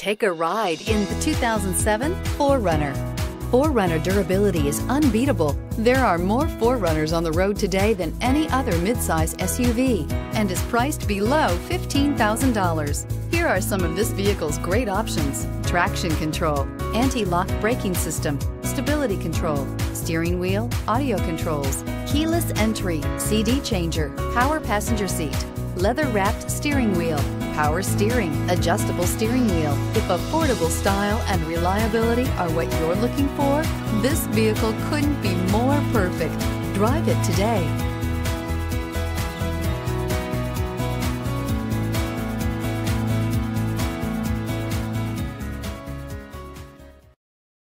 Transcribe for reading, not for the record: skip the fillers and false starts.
Take a ride in the 2007 4Runner. 4Runner durability is unbeatable. There are more 4Runners on the road today than any other midsize SUV and is priced below $15,000. Here are some of this vehicle's great options: traction control, anti-lock braking system, stability control, steering wheel audio controls, keyless entry, CD changer, power passenger seat, leather-wrapped steering wheel, power steering, adjustable steering wheel. If affordable style and reliability are what you're looking for, this vehicle couldn't be more perfect. Drive it today.